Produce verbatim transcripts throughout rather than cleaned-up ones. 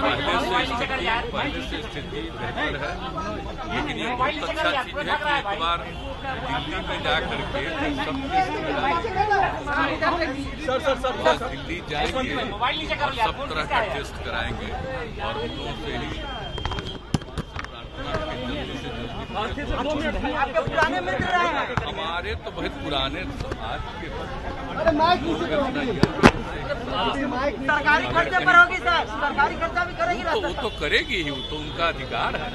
पहले से स्थिति पहले से स्थिति बेहतर है, लेकिन ये बहुत अच्छा चीज है कि एक बार दिल्ली में जा करके सब टेस्ट दिल्ली जाएंगे और सब तरह का टेस्ट कराएंगे और उनों से ही आपके पुराने मित्र रहे हमारे तो बहुत पुराने आज के सरकारी खर्चे पर होगी सर, सरकारी खर्चा भी करेगी तो वो तो करेगी ही, वो तो उनका अधिकार है,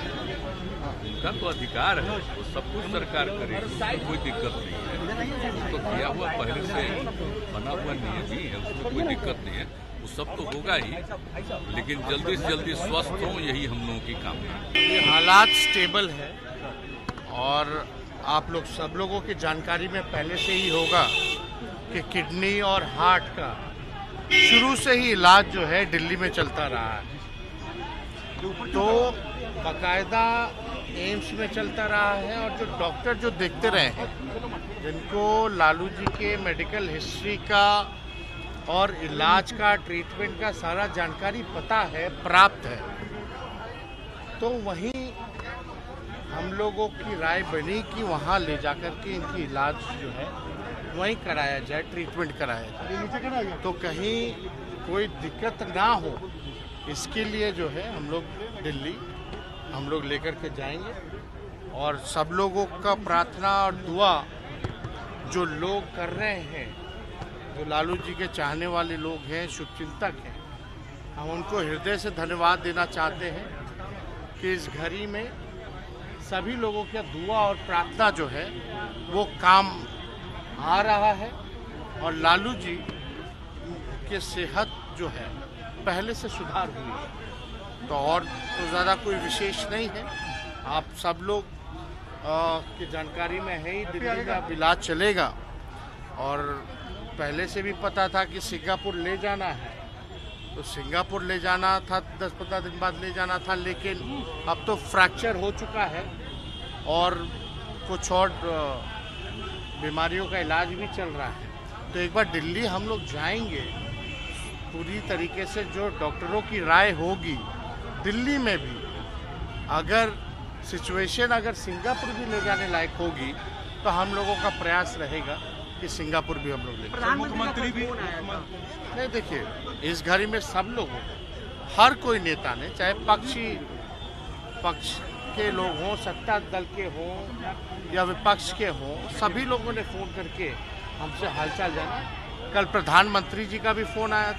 उनका तो अधिकार है, वो सब कुछ सरकार करेगी, उसमें कोई दिक्कत नहीं है। तो किया हुआ पहले से बना हुआ नियम ही है, उसमें कोई दिक्कत नहीं है, वो सब तो होगा ही, लेकिन जल्दी से जल्दी स्वस्थ हो यही हम लोगों की कामना है। ये हालात स्टेबल है और आप लोग सब लोगों की जानकारी में पहले से ही होगा कि किडनी और हार्ट का शुरू से ही इलाज जो है दिल्ली में चलता रहा है, तो बाकायदा एम्स में चलता रहा है और जो डॉक्टर जो देखते रहे हैं, जिनको लालू जी के मेडिकल हिस्ट्री का और इलाज का, ट्रीटमेंट का सारा जानकारी पता है, प्राप्त है, तो वहीं हम लोगों की राय बनी कि वहाँ ले जाकर के इनकी इलाज जो है वहीं कराया जाए, ट्रीटमेंट कराया जाए, तो कहीं कोई दिक्कत ना हो, इसके लिए जो है हम लोग दिल्ली हम लोग लेकर के जाएंगे। और सब लोगों का प्रार्थना और दुआ जो लोग कर रहे हैं, जो लालू जी के चाहने वाले लोग हैं, शुभचिंतक हैं, हम उनको हृदय से धन्यवाद देना चाहते हैं कि इस घड़ी में सभी लोगों की दुआ और प्रार्थना जो है वो काम आ रहा है और लालू जी के सेहत जो है पहले से सुधार हुई है। तो और तो ज़्यादा कोई विशेष नहीं है, आप सब लोग की जानकारी में है ही, दिल्ली का इलाज चलेगा और पहले से भी पता था कि सिंगापुर ले जाना है, तो सिंगापुर ले जाना था, दस पंद्रह दिन बाद ले जाना था, लेकिन अब तो फ्रैक्चर हो चुका है और कुछ और बीमारियों का इलाज भी चल रहा है। तो एक बार दिल्ली हम लोग जाएंगे, पूरी तरीके से जो डॉक्टरों की राय होगी दिल्ली में भी, अगर सिचुएशन अगर सिंगापुर भी ले जाने लायक होगी तो हम लोगों का प्रयास रहेगा कि सिंगापुर भी हम लोग ले। मुख्यमंत्री भी नहीं, देखिए इस घड़ी में सब लोग, हर कोई नेता ने, चाहे पक्षी पक्ष के लोग हों, सत्ता दल के हों या विपक्ष के हों, सभी लोगों ने फ़ोन करके हमसे हालचाल जाना। कल प्रधानमंत्री जी का भी फ़ोन आया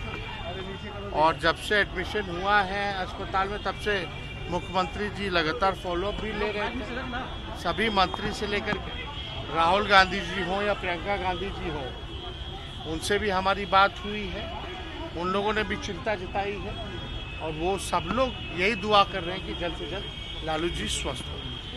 था और जब से एडमिशन हुआ है अस्पताल में तब से मुख्यमंत्री जी लगातार फॉलोअप भी ले रहे हैं। सभी मंत्री से लेकर राहुल गांधी जी हों या प्रियंका गांधी जी हों, उनसे भी हमारी बात हुई है, उन लोगों ने भी चिंता जताई है और वो सब लोग यही दुआ कर रहे हैं कि जल्द से जल्द लालू जी स्वस्थ हो।